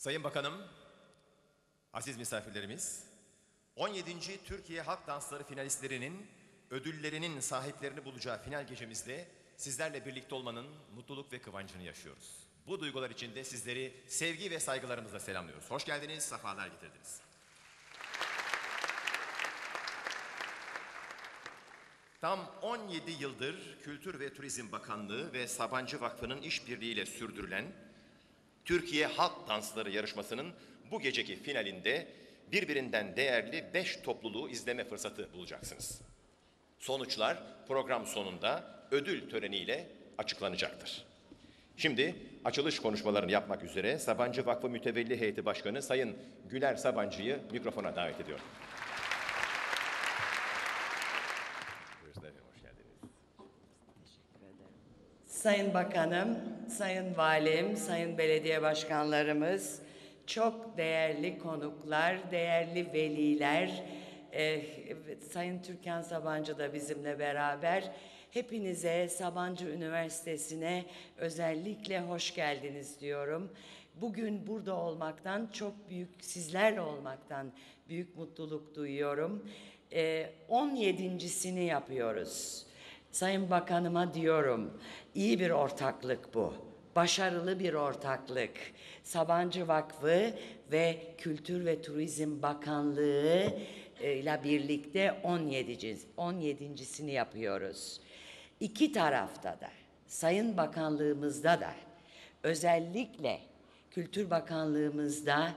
Sayın Bakanım, aziz misafirlerimiz, 17. Türkiye Halk Dansları finalistlerinin ödüllerinin sahiplerini bulacağı final gecemizde sizlerle birlikte olmanın mutluluk ve kıvancını yaşıyoruz. Bu duygular içinde sizleri sevgi ve saygılarımızla selamlıyoruz. Hoş geldiniz, sefalar getirdiniz. Tam 17 yıldır Kültür ve Turizm Bakanlığı ve Sabancı Vakfı'nın işbirliğiyle sürdürülen Türkiye Halk Dansları yarışmasının bu geceki finalinde birbirinden değerli 5 topluluğu izleme fırsatı bulacaksınız. Sonuçlar program sonunda ödül töreniyle açıklanacaktır. Şimdi açılış konuşmalarını yapmak üzere Sabancı Vakfı Mütevelli Heyeti Başkanı Sayın Güler Sabancı'yı mikrofona davet ediyorum. Buyursunlar efendim, hoş geldiniz. Teşekkür ederim. Sayın Bakanım, Sayın Valim, Sayın Belediye Başkanlarımız, çok değerli konuklar, değerli veliler, Sayın Türkan Sabancı da bizimle beraber. Hepinize Sabancı Üniversitesi'ne özellikle hoş geldiniz diyorum. Bugün burada olmaktan çok büyük, sizlerle olmaktan büyük mutluluk duyuyorum. 17.sini yapıyoruz. Sayın Bakanıma diyorum, iyi bir ortaklık bu. Başarılı bir ortaklık. Sabancı Vakfı ve Kültür ve Turizm Bakanlığı ile birlikte 17.sini yapıyoruz. İki tarafta da, Sayın Bakanlığımızda da, özellikle Kültür Bakanlığımızda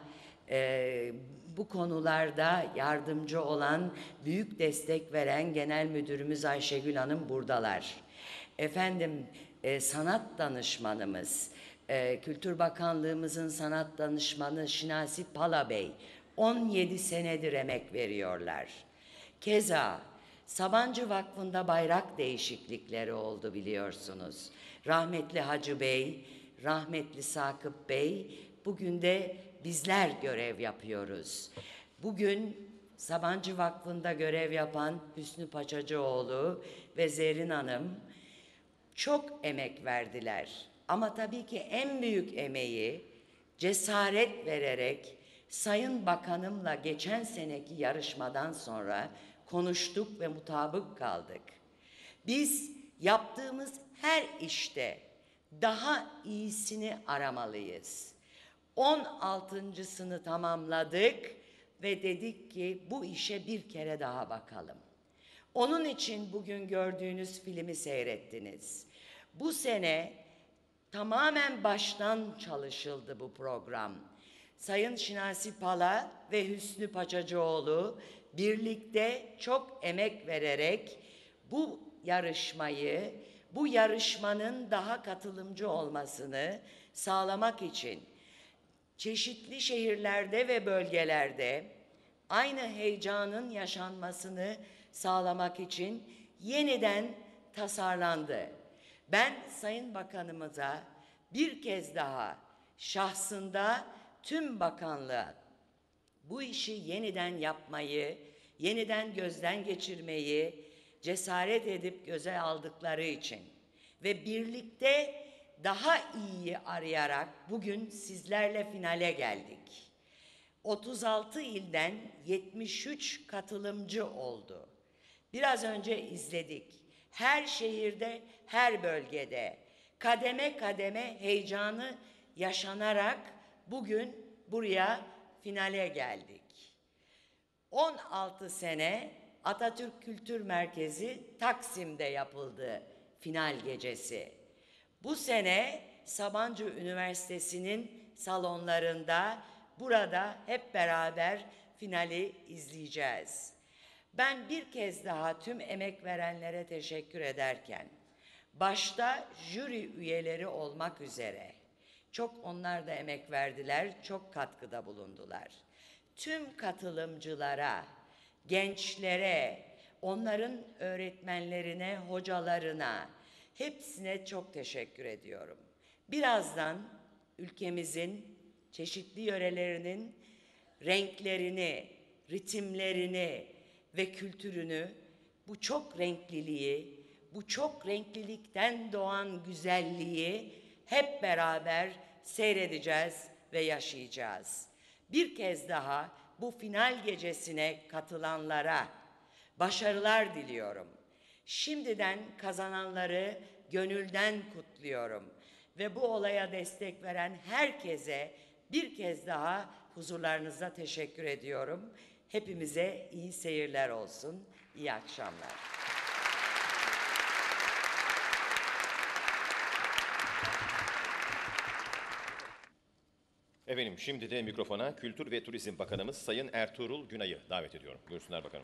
bu konularda yardımcı olan, büyük destek veren Genel Müdürümüz Ayşegül Hanım buradalar. Efendim, sanat danışmanımız, Kültür Bakanlığımızın sanat danışmanı Şinasi Pala Bey, 17 senedir emek veriyorlar. Keza Sabancı Vakfı'nda bayrak değişiklikleri oldu biliyorsunuz. Rahmetli Hacı Bey, rahmetli Sakıp Bey, bugün de bizler görev yapıyoruz. Bugün Sabancı Vakfı'nda görev yapan Hüsnü Paçacıoğlu ve Zerrin Hanım çok emek verdiler. Ama tabii ki en büyük emeği cesaret vererek Sayın Bakanımla geçen seneki yarışmadan sonra konuştuk ve mutabık kaldık. Biz yaptığımız her işte daha iyisini aramalıyız. 16.sını tamamladık ve dedik ki bu işe bir kere daha bakalım. Onun için bugün gördüğünüz filmi seyrettiniz. Bu sene tamamen baştan çalışıldı bu program. Sayın Şinasi Pala ve Hüsnü Paçacıoğlu birlikte çok emek vererek bu yarışmayı, bu yarışmanın daha katılımcı olmasını sağlamak için çeşitli şehirlerde ve bölgelerde aynı heyecanın yaşanmasını sağlamak için yeniden tasarlandı. Ben Sayın Bakanımıza bir kez daha şahsında tüm bakanlığa bu işi yeniden yapmayı, yeniden gözden geçirmeyi cesaret edip göze aldıkları için ve birlikte daha iyiyi arayarak bugün sizlerle finale geldik. 36 ilden 73 katılımcı oldu. Biraz önce izledik. Her şehirde, her bölgede kademe kademe heyecanı yaşanarak bugün buraya finale geldik. 16 sene Atatürk Kültür Merkezi Taksim'de yapıldı final gecesi. Bu sene Sabancı Üniversitesi'nin salonlarında burada hep beraber finali izleyeceğiz. Ben bir kez daha tüm emek verenlere teşekkür ederken, başta jüri üyeleri olmak üzere, çok onlar da emek verdiler, çok katkıda bulundular. Tüm katılımcılara, gençlere, onların öğretmenlerine, hocalarına, hepsine çok teşekkür ediyorum. Birazdan ülkemizin çeşitli yörelerinin renklerini, ritimlerini ve kültürünü, bu çok renkliliği, bu çok renklilikten doğan güzelliği hep beraber seyredeceğiz, ve yaşayacağız. Bir kez daha bu final gecesine katılanlara başarılar diliyorum. Şimdiden kazananları gönülden kutluyorum ve bu olaya destek veren herkese bir kez daha huzurlarınızda teşekkür ediyorum. Hepimize iyi seyirler olsun. İyi akşamlar. Efendim şimdi de mikrofona Kültür ve Turizm Bakanımız Sayın Ertuğrul Günay'ı davet ediyorum. Buyursunlar bakanım.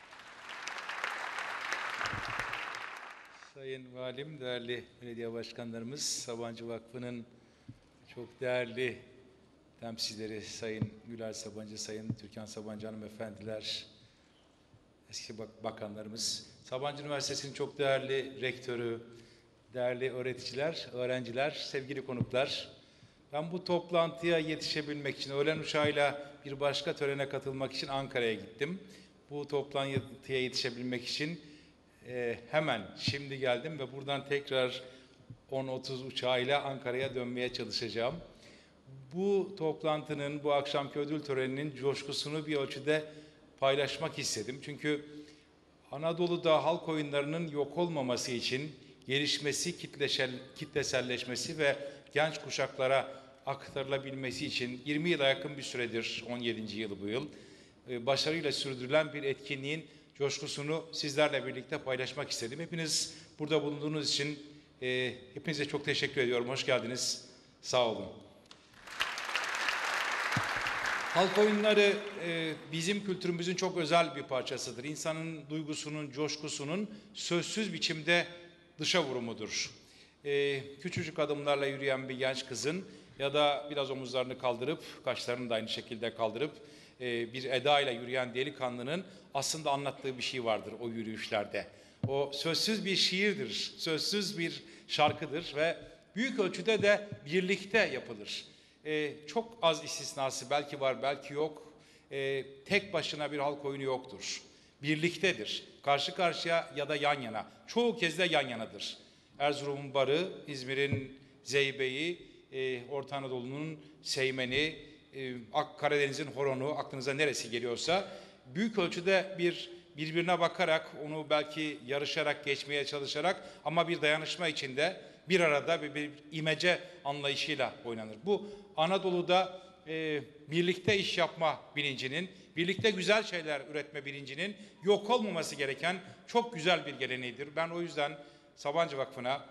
Sayın Valim, değerli belediye başkanlarımız, Sabancı Vakfı'nın çok değerli temsilcileri Sayın Güler Sabancı, Sayın Türkan Sabancı hanımefendiler, eski bakanlarımız, Sabancı Üniversitesi'nin çok değerli rektörü, değerli öğreticiler, öğrenciler, sevgili konuklar. Ben bu toplantıya yetişebilmek için öğlen uçağıyla bir başka törene katılmak için Ankara'ya gittim. Bu toplantıya yetişebilmek için hemen şimdi geldim ve buradan tekrar 10.30 uçağıyla Ankara'ya dönmeye çalışacağım. Bu toplantının, bu akşamki ödül töreninin coşkusunu bir ölçüde paylaşmak istedim. Çünkü Anadolu'da halk oyunlarının yok olmaması için gelişmesi, kitleselleşmesi ve genç kuşaklara aktarılabilmesi için 20 yıla yakın bir süredir, 17. yılı bu yıl, başarıyla sürdürülen bir etkinliğin coşkusunu sizlerle birlikte paylaşmak istedim. Hepiniz burada bulunduğunuz için hepinize çok teşekkür ediyorum. Hoş geldiniz. Sağ olun. Halk oyunları bizim kültürümüzün çok özel bir parçasıdır. İnsanın duygusunun, coşkusunun sözsüz biçimde dışa vurumudur. Küçücük adımlarla yürüyen bir genç kızın ya da biraz omuzlarını kaldırıp, kaşlarını da aynı şekilde kaldırıp bir edayla yürüyen delikanlının aslında anlattığı bir şey vardır o yürüyüşlerde. O sözsüz bir şiirdir, sözsüz bir şarkıdır ve büyük ölçüde de birlikte yapılır. Çok az istisnası belki var, belki yok. Tek başına bir halk oyunu yoktur. Birliktedir. Karşı karşıya ya da yan yana. Çoğu kez de yan yanadır. Erzurum'un barı, İzmir'in zeybeği, Orta Anadolu'nun seymeni, Karadeniz'in horonu, aklınıza neresi geliyorsa büyük ölçüde birbirine bakarak, onu belki yarışarak, geçmeye çalışarak ama bir dayanışma içinde bir arada bir imece anlayışıyla oynanır. Bu Anadolu'da birlikte iş yapma bilincinin, birlikte güzel şeyler üretme bilincinin yok olmaması gereken çok güzel bir geleneğidir. Ben o yüzden Sabancı Vakfı'na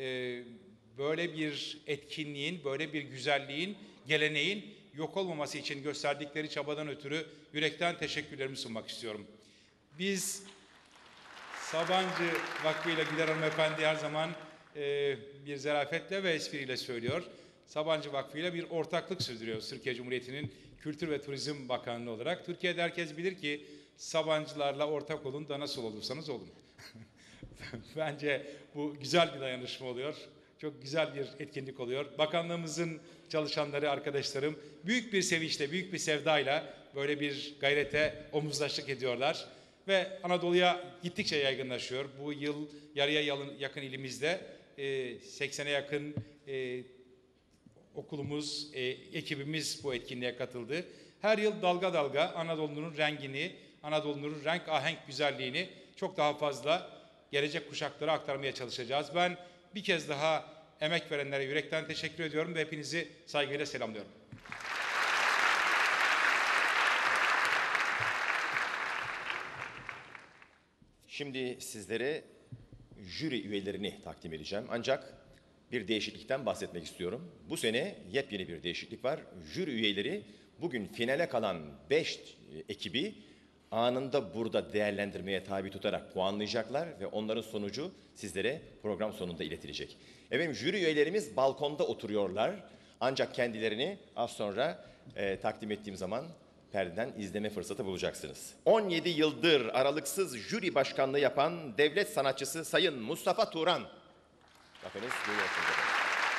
böyle bir etkinliğin, böyle bir güzelliğin, geleneğin yok olmaması için gösterdikleri çabadan ötürü yürekten teşekkürlerimi sunmak istiyorum. Biz Sabancı Vakfı ile Güler Hanımefendi her zaman bir zarafetle ve espriyle söylüyor. Sabancı Vakfı ile bir ortaklık sürdürüyoruz Türkiye Cumhuriyeti'nin Kültür ve Turizm Bakanlığı olarak. Türkiye'de herkes bilir ki Sabancılarla ortak olun da nasıl olursanız olun. Bence bu güzel bir dayanışma oluyor. Çok güzel bir etkinlik oluyor. Bakanlığımızın çalışanları, arkadaşlarım büyük bir sevinçle, büyük bir sevdayla böyle bir gayrete omuzlaştık ediyorlar. Ve Anadolu'ya gittikçe yaygınlaşıyor. Bu yıl yarıya yakın ilimizde 80'e yakın okulumuz, ekibimiz bu etkinliğe katıldı. Her yıl dalga dalga Anadolu'nun rengini, Anadolu'nun renk ahenk güzelliğini çok daha fazla gelecek kuşaklara aktarmaya çalışacağız. Ben bir kez daha emek verenlere yürekten teşekkür ediyorum ve hepinizi saygıyla selamlıyorum. Şimdi sizlere jüri üyelerini takdim edeceğim. Ancak bir değişiklikten bahsetmek istiyorum. Bu sene yepyeni bir değişiklik var. Jüri üyeleri bugün finale kalan 5 ekibi anında burada değerlendirmeye tabi tutarak puanlayacaklar ve onların sonucu sizlere program sonunda iletilecek. Efendim jüri üyelerimiz balkonda oturuyorlar. Ancak kendilerini az sonra takdim ettiğim zaman perdeden izleme fırsatı bulacaksınız. 17 yıldır aralıksız jüri başkanlığı yapan devlet sanatçısı Sayın Mustafa Turan. Bakınız görüyorsunuz efendim.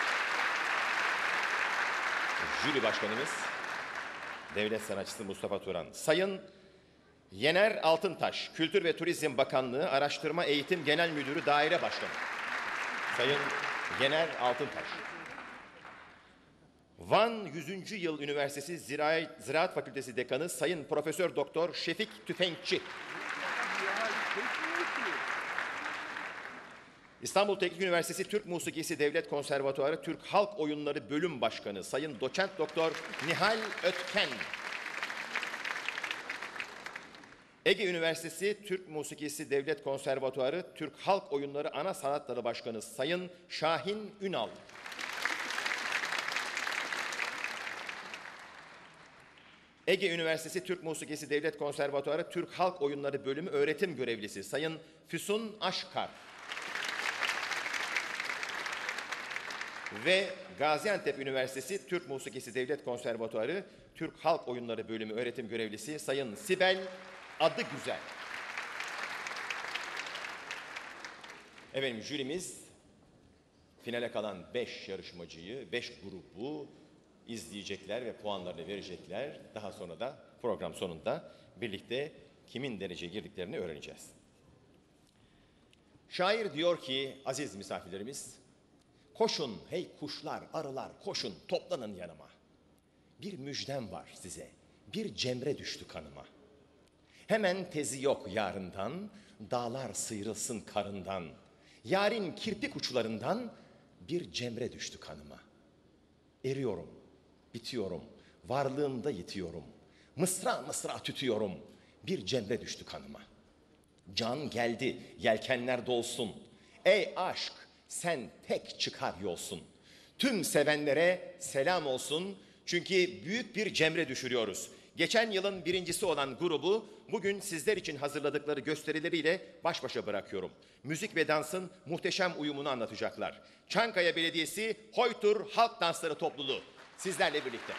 Jüri başkanımız devlet sanatçısı Mustafa Turan. Sayın Yener Altıntaş, Kültür ve Turizm Bakanlığı Araştırma Eğitim Genel Müdürü Daire Başkanı. Sayın Yener Altıntaş. Van 100. Yıl Üniversitesi Ziraat Fakültesi Dekanı Sayın Profesör Doktor Şefik Tüfekçi. İstanbul Teknik Üniversitesi Türk Musikisi Devlet Konservatuarı Türk Halk Oyunları Bölüm Başkanı Sayın Doçent Doktor Nihal Ötken. Ege Üniversitesi Türk Musikisi Devlet Konservatuarı Türk Halk Oyunları Ana Sanat Dalı Başkanı Sayın Şahin Ünal. Ege Üniversitesi Türk Musikisi Devlet Konservatuarı Türk Halk Oyunları Bölümü Öğretim Görevlisi Sayın Füsun Aşkar. Ve Gaziantep Üniversitesi Türk Musikisi Devlet Konservatuarı Türk Halk Oyunları Bölümü Öğretim Görevlisi Sayın Sibel Adıgüzel. Efendim, jürimiz finale kalan 5 yarışmacıyı, 5 grubu izleyecekler ve puanlarını verecekler. Daha sonra da program sonunda birlikte kimin dereceye girdiklerini öğreneceğiz. Şair diyor ki, aziz misafirlerimiz, koşun hey kuşlar, arılar, koşun toplanın yanıma. Bir müjdem var size, bir cemre düştü kanıma. Hemen tezi yok yarından, dağlar sıyrılsın karından. Yarın kirpik uçlarından bir cemre düştü kanıma. Eriyorum, bitiyorum, varlığımda yitiyorum. Mısra mısra tütüyorum, bir cemre düştü kanıma. Can geldi, yelkenler dolsun. Ey aşk, sen tek çıkar yolsun. Tüm sevenlere selam olsun. Çünkü büyük bir cemre düşürüyoruz. Geçen yılın birincisi olan grubu bugün sizler için hazırladıkları gösterileriyle baş başa bırakıyorum. Müzik ve dansın muhteşem uyumunu anlatacaklar. Çankaya Belediyesi Hoytur Halk Dansları Topluluğu sizlerle birlikte.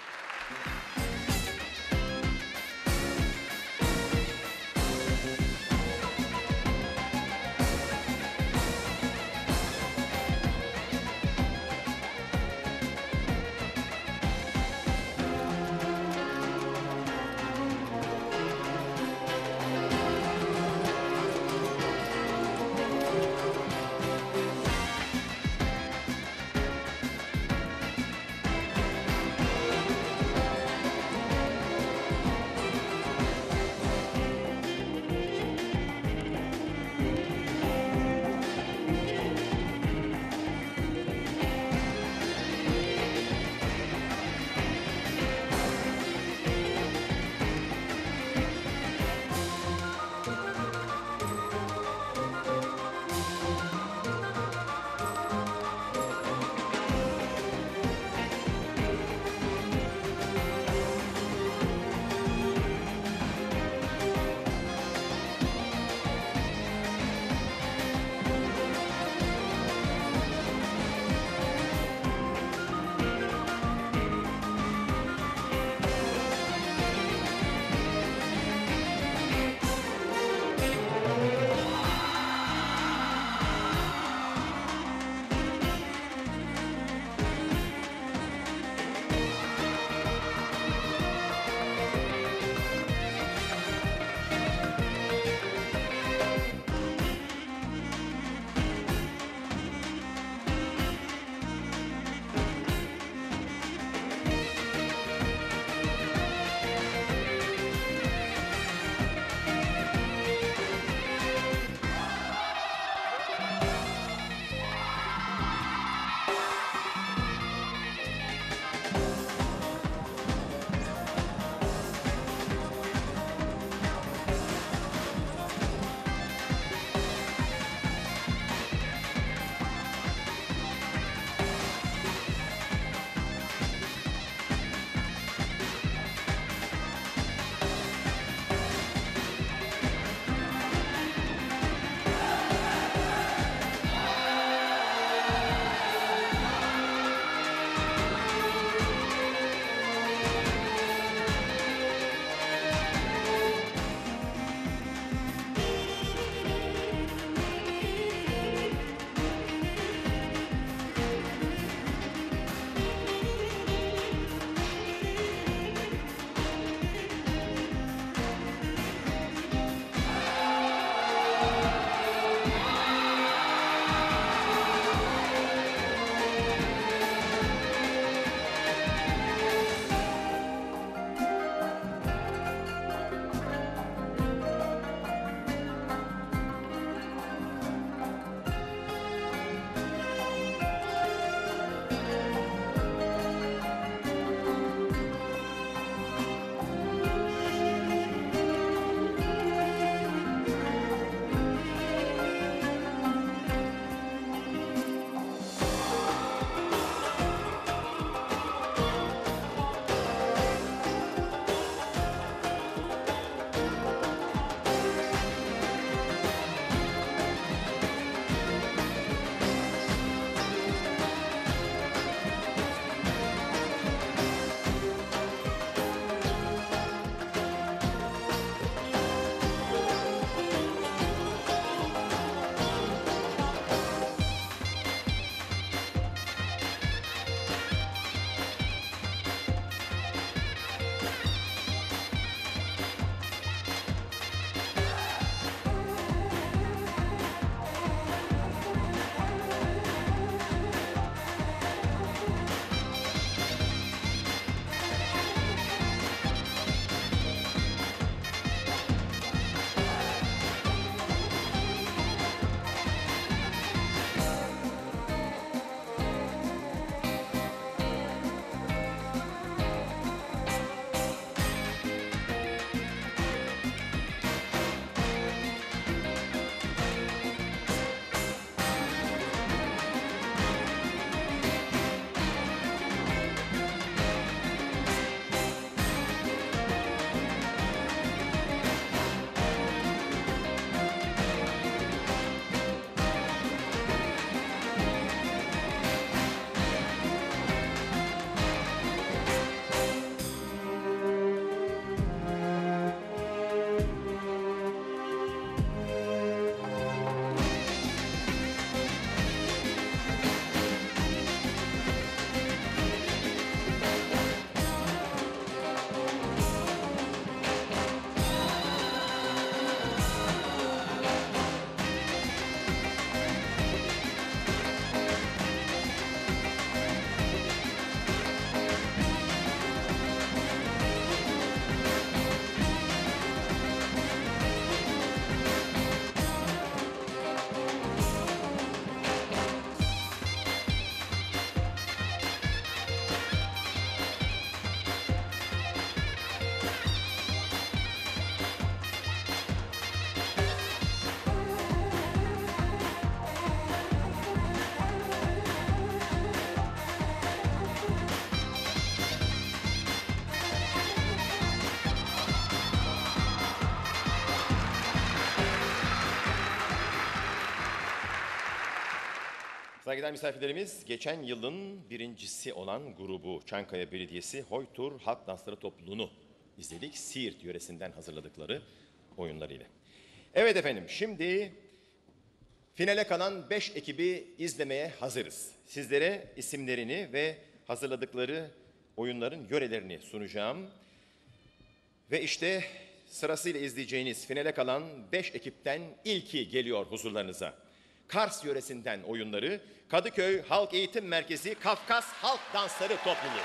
Saygıdeğer misafirlerimiz, geçen yılın birincisi olan grubu Çankaya Belediyesi Hoytur Halk Dansları Topluluğu'nu izledik. Siirt yöresinden hazırladıkları oyunlarıyla. Evet efendim, şimdi finale kalan 5 ekibi izlemeye hazırız. Sizlere isimlerini ve hazırladıkları oyunların yörelerini sunacağım. Ve işte sırasıyla izleyeceğiniz finale kalan 5 ekipten ilki geliyor huzurlarınıza. Kars yöresinden oyunları Kadıköy Halk Eğitim Merkezi Kafkas Halk Dansları Topluluğu.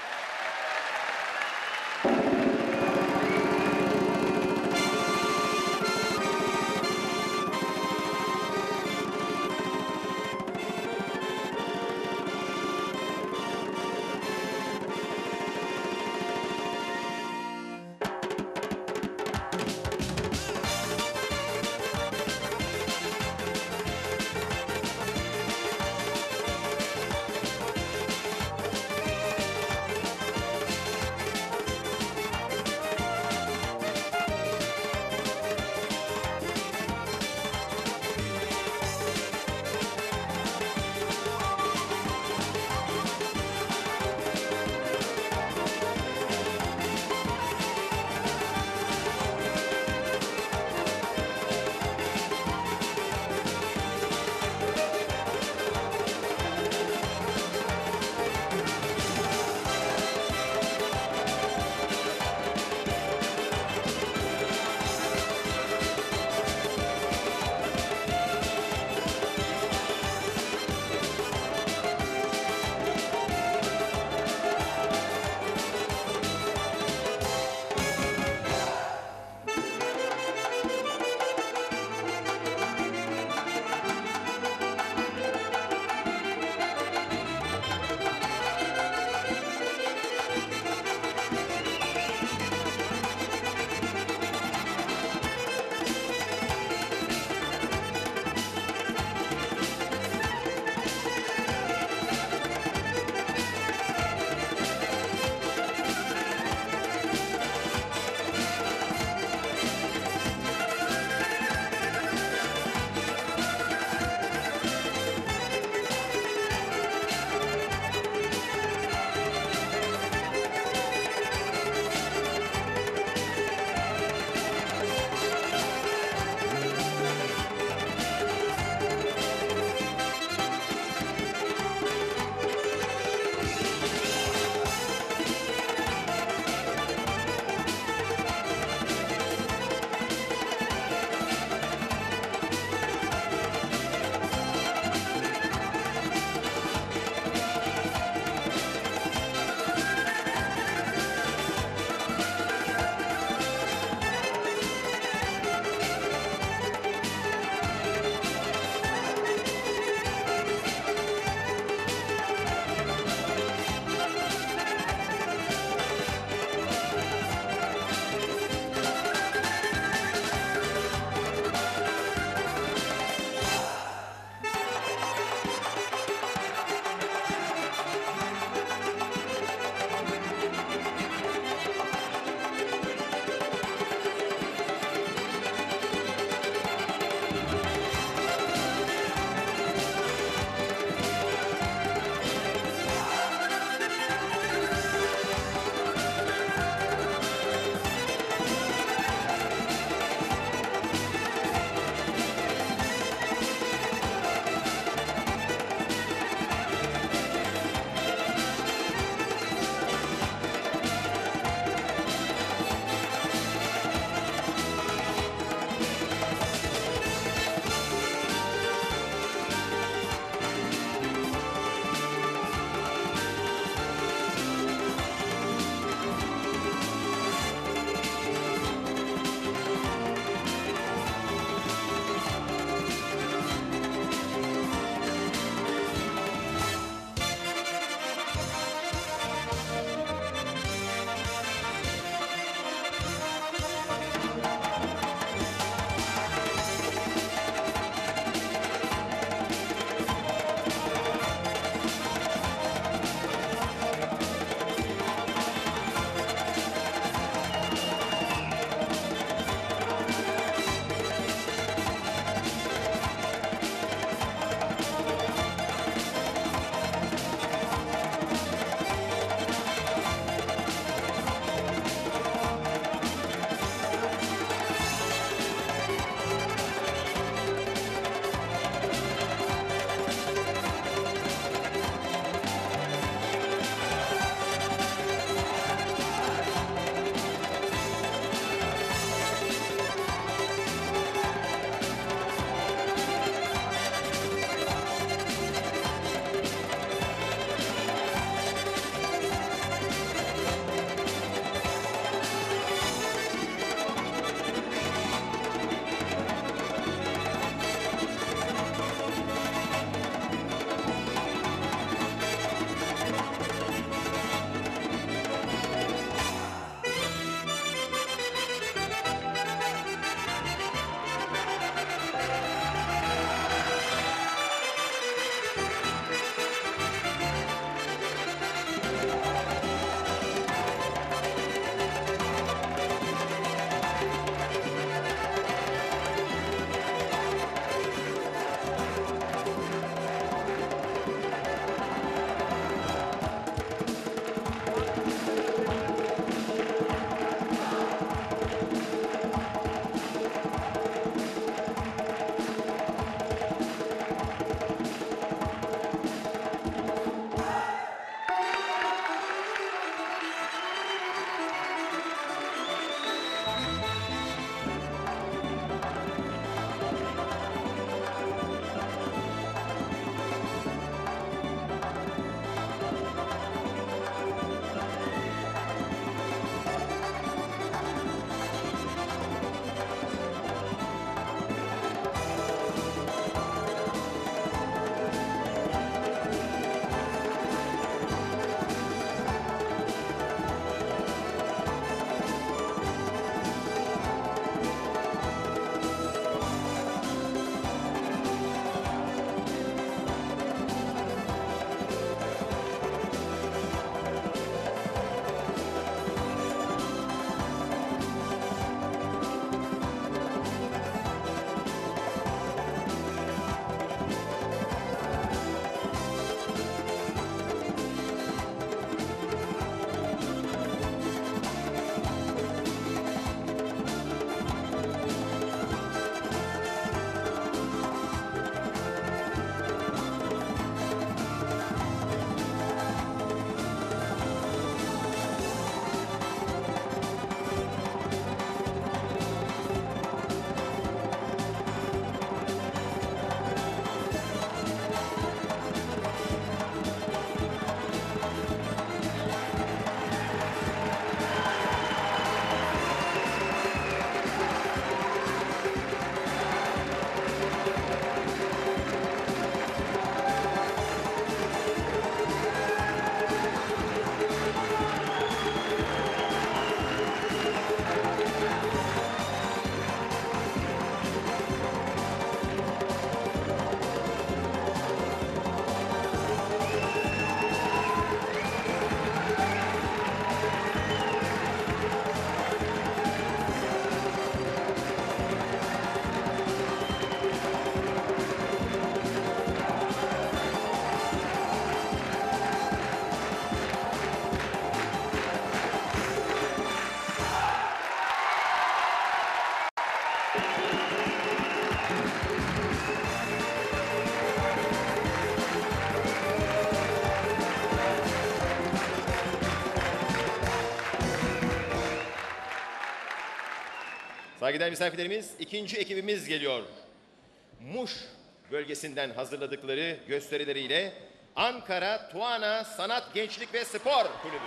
Saygıdeğer misafirlerimiz, ikinci ekibimiz geliyor. Muş bölgesinden hazırladıkları gösterileriyle Ankara Tuana Sanat Gençlik ve Spor Kulübü.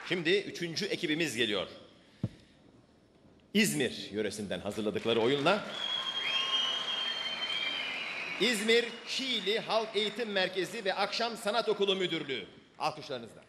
Şimdi üçüncü ekibimiz geliyor. İzmir yöresinden hazırladıkları oyunla İzmir Şiili Halk Eğitim Merkezi ve Akşam Sanat Okulu Müdürlüğü. Alkışlarınızla.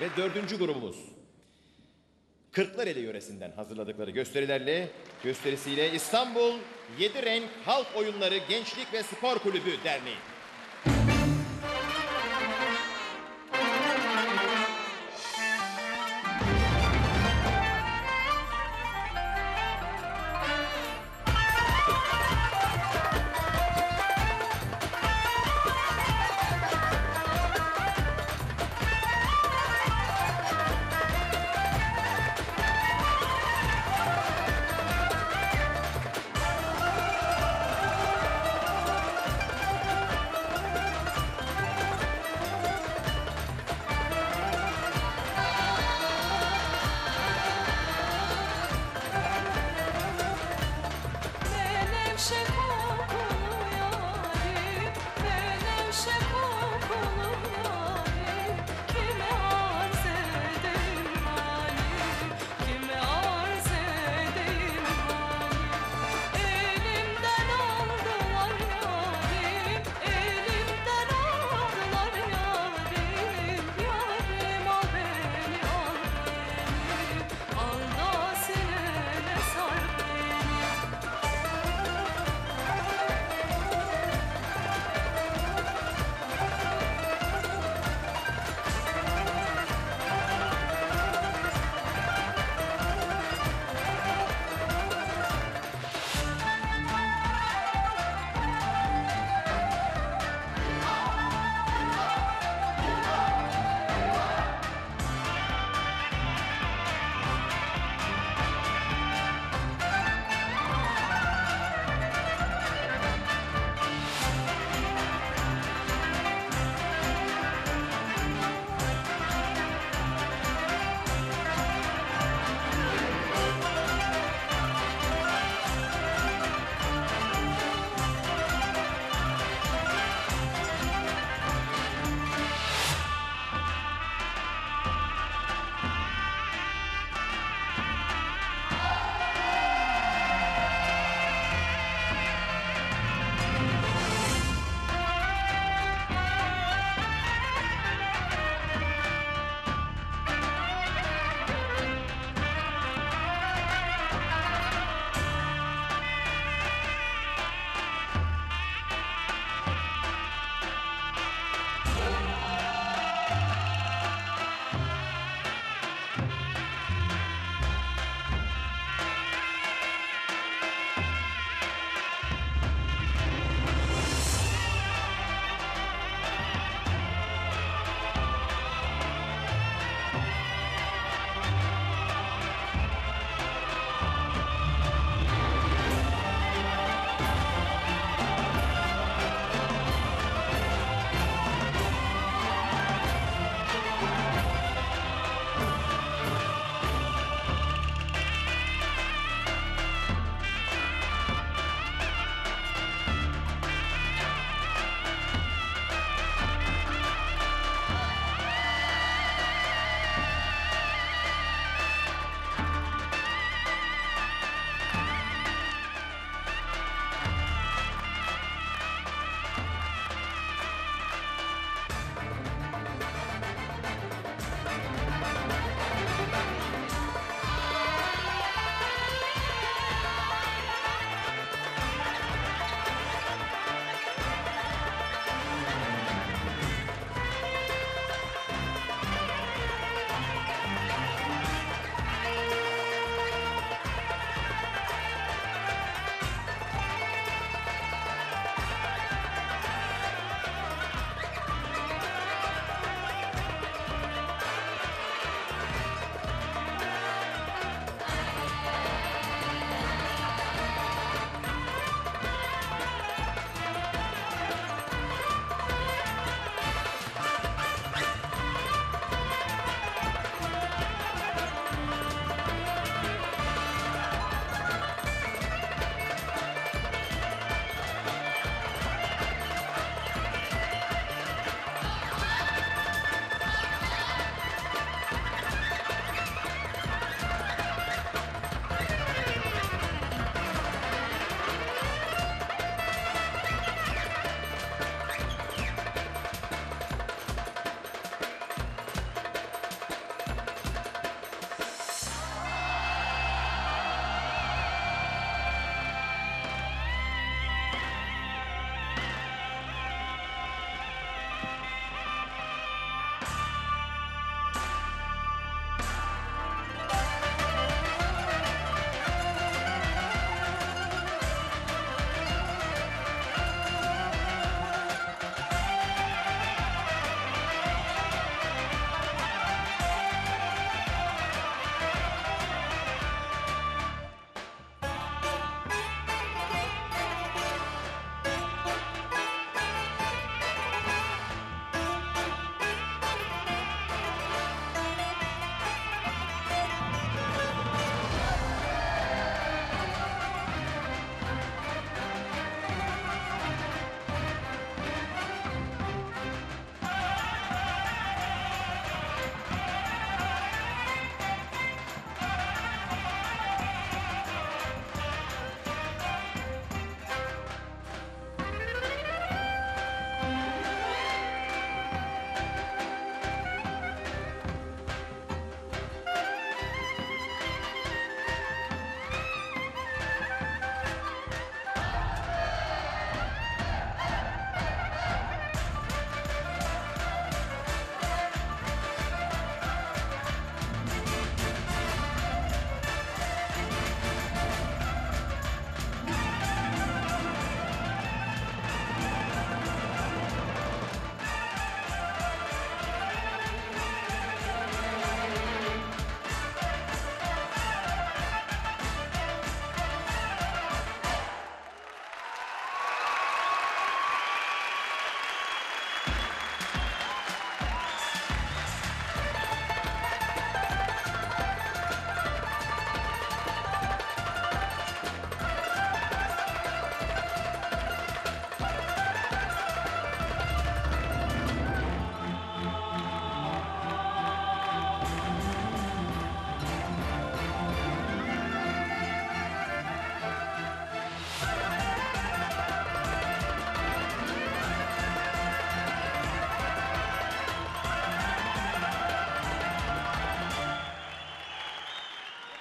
Ve dördüncü grubumuz Kırklareli yöresinden hazırladıkları gösterisiyle İstanbul Yedi Renk Halk Oyunları Gençlik ve Spor Kulübü Derneği.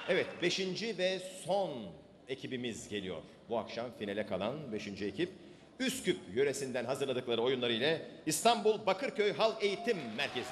Evet, 5. ve son ekibimiz geliyor. Bu akşam finale kalan 5. ekip Üsküp yöresinden hazırladıkları oyunları ile İstanbul Bakırköy Halk Eğitim Merkezi.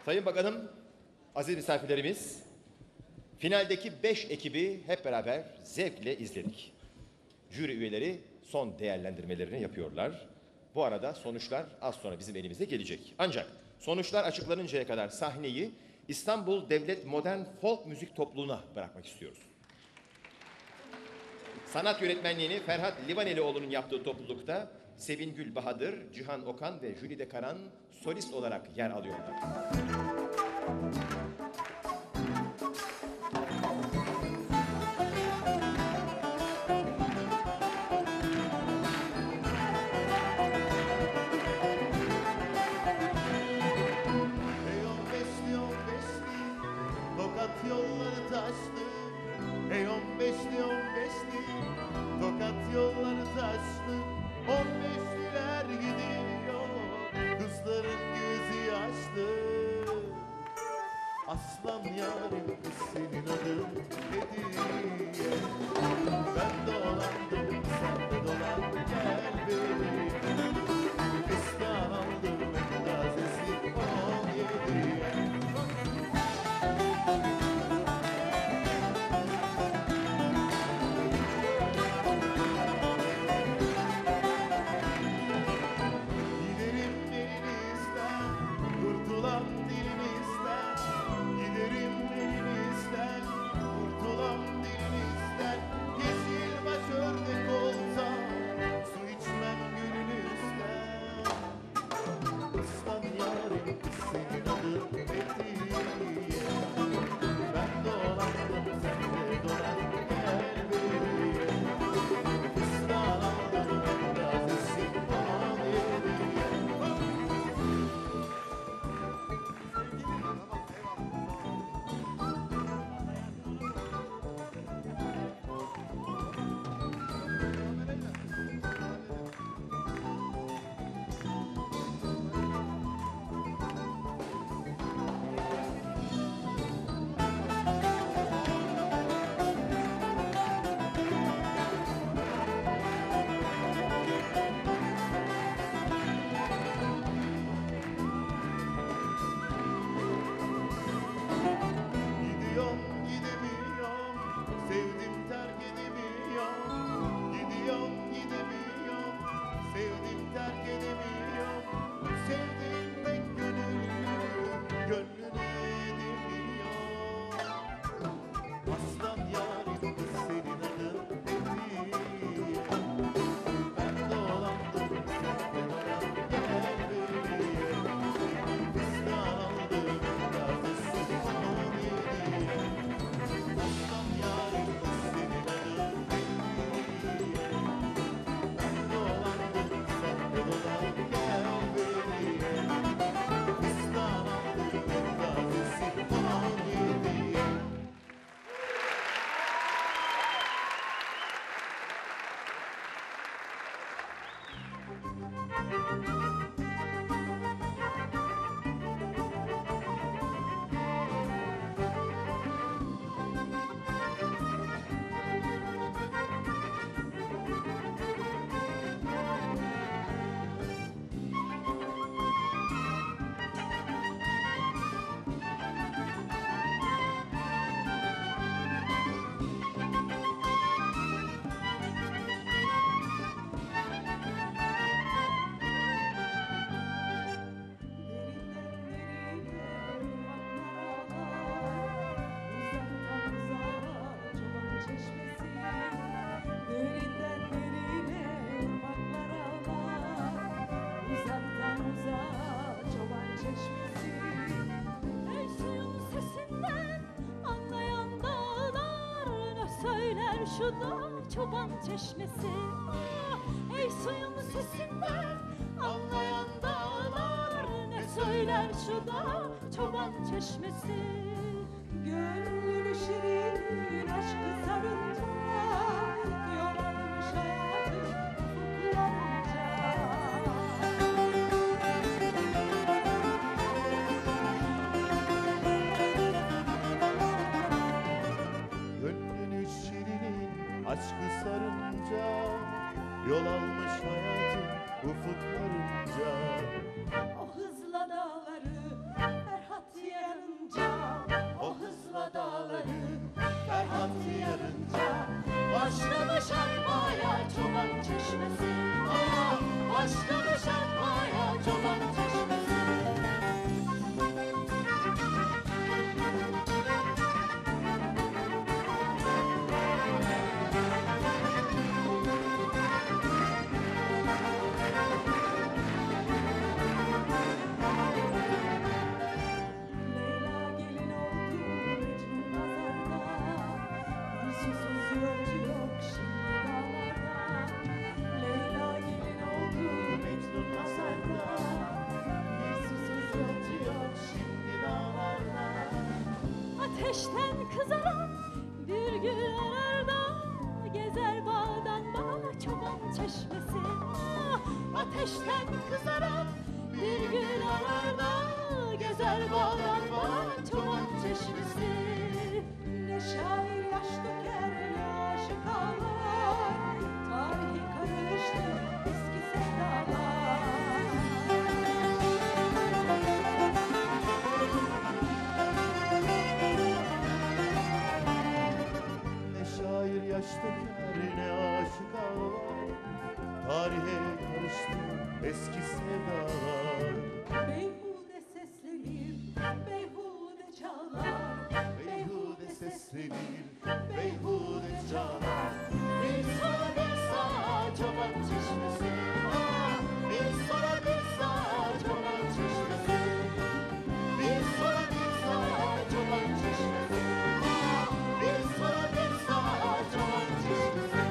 Sayın Bakanım, aziz misafirlerimiz, finaldeki 5 ekibi hep beraber zevkle izledik. Jüri üyeleri son değerlendirmelerini yapıyorlar. Bu arada sonuçlar az sonra bizim elimize gelecek. Ancak sonuçlar açıklanıncaya kadar sahneyi İstanbul Devlet Modern Folk Müzik Topluluğu'na bırakmak istiyoruz. Sanat yönetmenliğini Ferhat Livanelioğlu'nun yaptığı toplulukta Sevin Gül Bahadır, Cihan Okan ve Jülide Karan solist olarak yer alıyorlar. Tokat yolları taşlı, ey 15'li 15'li, Tokat yolları taşlı, 15'liler gidiyor, kızların gözü yaşlı. Aslan yarim kız senin adın Hediye, ben dolandım sen de dolan gel benim. Fistan aldım en tazesi 17'ye. Giderim elinizden, kurtulam dilinizden. Giderim elinizden, kurtulam dilinizden. Yeşil baş ördek olsam, su içmem gülünüzden. Aslan yarim kız senin adın Hediye, ben dolandım sen de dolan gel beriye. Fistan aldım en tazesi 17'ye. Gidiyorum gidemiyorum, sevdim terk edemiyorum. Gidiyorum gidemiyorum, sevdim terk edemiyorum. Sevdiğim pek gönüllü, gönlüne edemiyorum. Aslan yarim kız senin adın Hediye, ben dolandım sen de dolan gel beriye. Fistan aldım en tazesi 17'ye. Aslan yarim kız senin adın Hediye, ben dolandım sen de dolan gel beriye. Fistan aldım en tazesi 17'ye. Uzaktan uzağa çoban çeşmesi. Ey suyun sesinden anlayan dağlar, ne söyler şu dağ çoban çeşmesi. Ey suyun sesinden anlayan dağlar, ne söyler şu dağ çoban çeşmesi. Gönlünü şirin aşkı sarınca, yol almış hayatı ufuklarınca. Gönlünü şirinin aşkı sarınca, yol almış hayatın ufuklarınca. O hızla dağları Ferhat Ferhat yarınca O hızla dağları Ferhat yarınca Başlamış akmaya çoban çeşmesi. Başlamış akmaya çoban çeşmesi. Leyla gelin oldu Mecnun pazarda. Bir susuz yolcu yok şimdi dağlarda. Leyla gelin oldu Mecnun pazarda Bir susuz yolcu yok şimdi dağlarda. ateşten kızaran bir gül ararda. Gezer bağdan bağa çoban çeşmesi. Ateşten kızaran bir gül ararda. Gezer bağdan bağa çoban çeşmesi. Ne şair yaş döker ne aşık ağlar. Tarihi karıştı eski sevdalar. Ne şair yaş döker ne aşık ağlar. Tarihe karıştı eski sevdalar. Beyhude seslenir, beyhude çalar. Beyhude seslenir, beyhude çalar. Bir sola bir sağa çoban çeşmesi. Bir sola bir sağa çoban çeşmesi. Bir sola bir sağa çoban çeşmesi. Bir sola bir sağa çoban çeşmesi.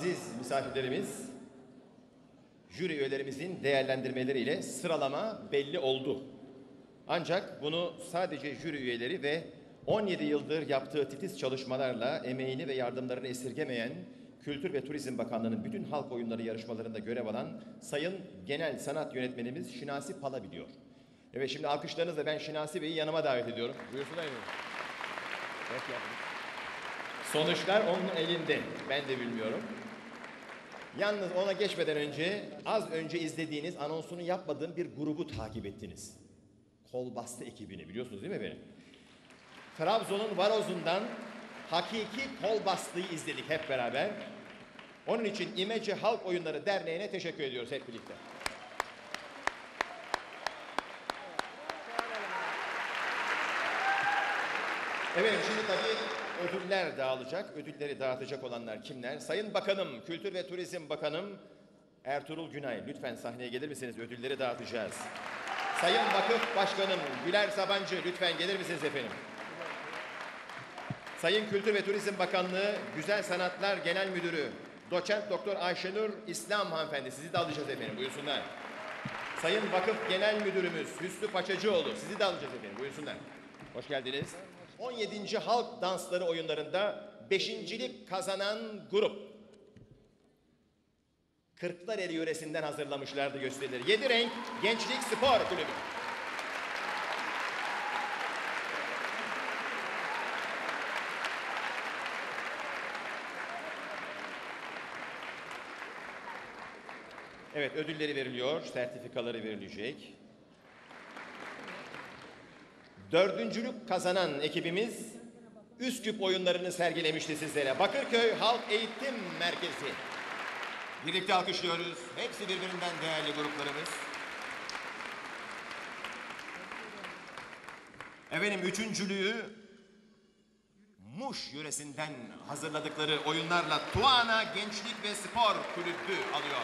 aziz misafirlerimiz, jüri üyelerimizin değerlendirmeleriyle sıralama belli oldu. Ancak bunu sadece jüri üyeleri ve 17 yıldır yaptığı titiz çalışmalarla emeğini ve yardımlarını esirgemeyen Kültür ve Turizm Bakanlığı'nın bütün halk oyunları yarışmalarında görev alan Sayın Genel Sanat Yönetmenimiz Şinasi Pala biliyor. Evet, şimdi alkışlarınızla ben Şinasi Bey'i yanıma davet ediyorum. Buyursunlar efendim. Hoş geldiniz. Sonuçlar onun elinde. Ben de bilmiyorum. Yalnız ona geçmeden önce az önce izlediğiniz anonsunu yapmadığım bir grubu takip ettiniz. Kolbastı ekibini biliyorsunuz değil mi efendim? Trabzon'un Varoz'undan hakiki Kolbastı'yı izledik hep beraber. Onun için İmece Halk Oyunları Derneği'ne teşekkür ediyoruz hep birlikte. Evet, şimdi tabii ödüller dağılacak. Ödülleri dağıtacak olanlar kimler? Sayın Bakanım, Kültür ve Turizm Bakanım Ertuğrul Günay, lütfen sahneye gelir misiniz? Ödülleri dağıtacağız. Sayın Vakıf Başkanım Güler Sabancı, lütfen gelir misiniz efendim? Sayın Kültür ve Turizm Bakanlığı Güzel Sanatlar Genel Müdürü Doçent Doktor Ayşenur İslam hanımefendi, sizi de alacağız efendim, buyursunlar. Sayın Vakıf Genel Müdürümüz Hüsnü Paçacıoğlu, sizi de alacağız efendim, buyursunlar. Hoş geldiniz. 17. Halk Dansları oyunlarında 5.'lik kazanan grup Kırklareli yöresinden hazırlamışlardı gösterileri. 7 Renk Gençlik Spor Kulübü. Evet, ödülleri veriliyor, sertifikaları verilecek. 4.'lük kazanan ekibimiz Üsküp oyunlarını sergilemişti sizlere. Bakırköy Halk Eğitim Merkezi. Birlikte alkışlıyoruz. Hepsi birbirinden değerli gruplarımız. Efendim, 3.'lüğü Muş yöresinden hazırladıkları oyunlarla Tuana Gençlik ve Spor Kulübü alıyor.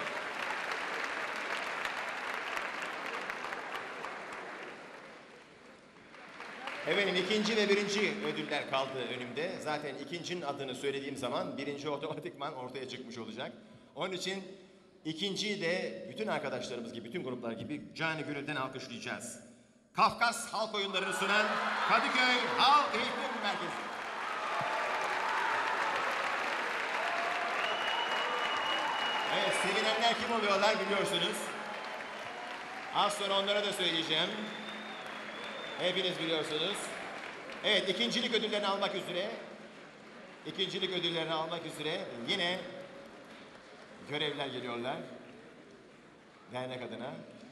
Efendim, 2. ve 1. ödüller kaldı önümde. Zaten 2'nin adını söylediğim zaman 1. otomatikman ortaya çıkmış olacak. Onun için 2'yi de bütün arkadaşlarımız gibi, bütün gruplar gibi canı gönülden alkışlayacağız. Kafkas Halk Oyunları'nı sunan Kadıköy Halk Eğitim Merkezi. Evet, sevinenler kim oluyorlar biliyorsunuz. Az sonra onlara da söyleyeceğim. Hepiniz biliyorsunuz. Evet, 2.'lik ödüllerini almak üzere, 2.'lik ödüllerini almak üzere yine görevler geliyorlar. Dernek adına.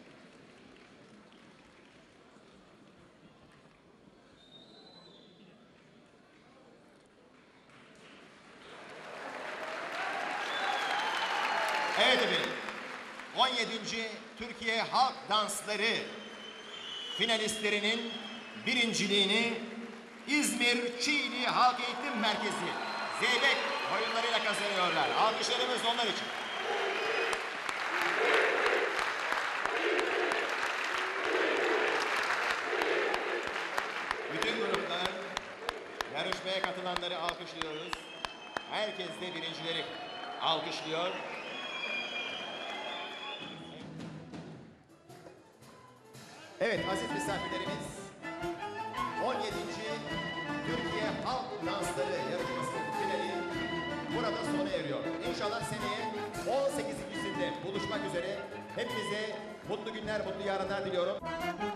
Evet efendim, 17. Türkiye Halk Dansları finalistlerinin birinciliğini İzmir Çiğli Halk Eğitim Merkezi Zeybek oyunlarıyla kazanıyorlar. Alkışlarımız onlar için. Bütün gruplar, yarışmaya katılanları alkışlıyoruz. Herkes de birincileri alkışlıyor. Evet aziz misafirlerimiz, 17. Türkiye Halk Dansları yarışmasının finali burada sona eriyor. İnşallah seneye 18.'sinde buluşmak üzere. Hepinize mutlu günler, mutlu yarınlar diliyorum.